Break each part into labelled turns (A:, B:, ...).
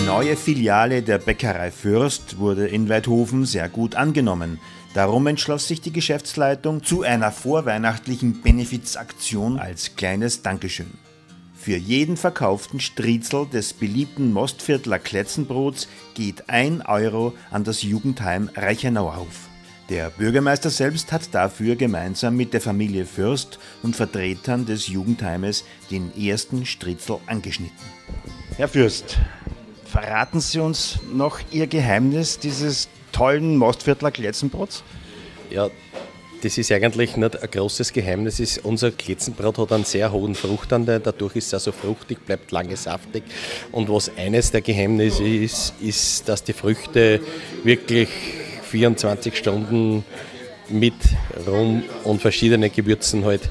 A: neue Filiale der Bäckerei Fürst wurde in Waidhofen sehr gut angenommen. Darum entschloss sich die Geschäftsleitung zu einer vorweihnachtlichen Benefizaktion als kleines Dankeschön. Für jeden verkauften Striezel des beliebten Mostviertler Kletzenbrots geht 1 Euro an das Jugendheim Reichenau auf. Der Bürgermeister selbst hat dafür gemeinsam mit der Familie Fürst und Vertretern des Jugendheimes den ersten Striezel angeschnitten. Herr Fürst, verraten Sie uns noch Ihr Geheimnis dieses tollen Mostviertler Kletzenbrots?
B: Ja, das ist eigentlich nicht ein großes Geheimnis. Unser Kletzenbrot hat einen sehr hohen Fruchtanteil, dadurch ist es also fruchtig, bleibt lange saftig. Und was eines der Geheimnisse ist, dass die Früchte wirklich 24 Stunden mit Rum und verschiedenen Gewürzen halt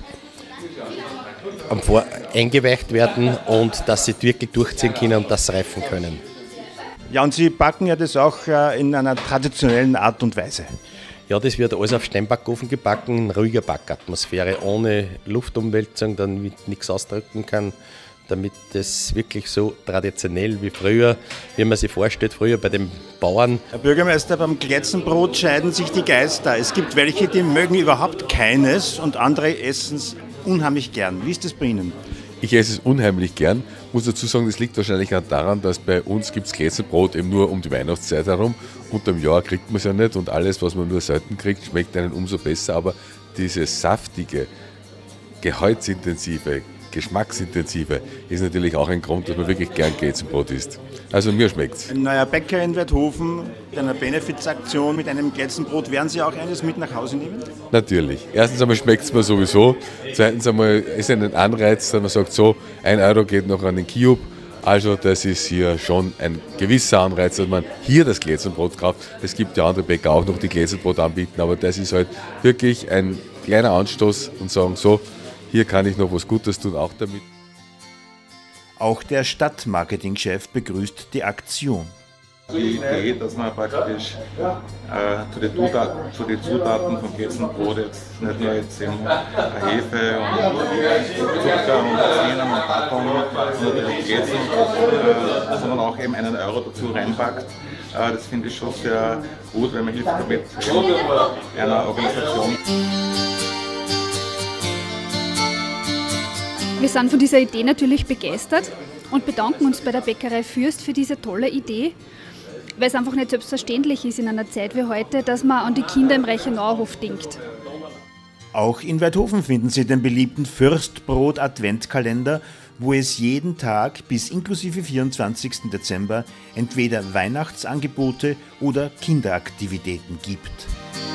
B: eingeweicht werden und dass sie wirklich durchziehen können und das reifen können.
A: Ja, und Sie backen ja das auch in einer traditionellen Art und Weise.
B: Ja, das wird alles auf Steinbackofen gebacken, in ruhiger Backatmosphäre, ohne Luftumwälzung, damit nichts ausdrücken kann, damit das wirklich so traditionell wie früher, wie man sich vorstellt, früher bei den Bauern.
A: Herr Bürgermeister, beim Kletzenbrot scheiden sich die Geister. Es gibt welche, die mögen überhaupt keines und andere essen es unheimlich gern. Wie ist das bei Ihnen?
C: Ich esse es unheimlich gern. Muss dazu sagen, das liegt wahrscheinlich auch daran, dass bei uns gibt es Kletzenbrot eben nur um die Weihnachtszeit herum. Unterm Jahr kriegt man es ja nicht und alles, was man nur selten kriegt, schmeckt einem umso besser. Aber dieses saftige, gehaltsintensive, geschmacksintensive ist natürlich auch ein Grund, dass man wirklich gern Kletzenbrot isst. Also mir schmeckt's.
A: Ein neuer Bäcker in Waidhofen, mit einer Benefizaktion mit einem Kletzenbrot. Werden Sie auch eines mit nach Hause nehmen?
C: Natürlich. Erstens einmal schmeckt es mir sowieso. Zweitens einmal ist es ein Anreiz, dass man sagt, so, 1 Euro geht noch an den Kiosk. Also das ist hier schon ein gewisser Anreiz, dass man hier das Kletzenbrot kauft. Es gibt ja andere Bäcker auch noch, die Kletzenbrot anbieten, aber das ist halt wirklich ein kleiner Anstoß und sagen so, hier kann ich noch was Gutes tun, auch damit.
A: Auch der Stadtmarketingchef begrüßt die Aktion.
D: Die Idee, dass man praktisch zu den Zutaten vom Kletzenbrot jetzt nicht nur jetzt eben Hefe und Zucker und Zwiebeln und Packung und Kletsen, sondern auch eben 1 Euro dazu reinpackt. Das finde ich schon sehr gut, weil man hilft damit einer Organisation.
E: Wir sind von dieser Idee natürlich begeistert und bedanken uns bei der Bäckerei Fürst für diese tolle Idee, weil es einfach nicht selbstverständlich ist in einer Zeit wie heute, dass man an die Kinder im Reichenauhof denkt.
A: Auch in Waidhofen finden Sie den beliebten Fürstbrot-Adventkalender, wo es jeden Tag bis inklusive 24. Dezember entweder Weihnachtsangebote oder Kinderaktivitäten gibt.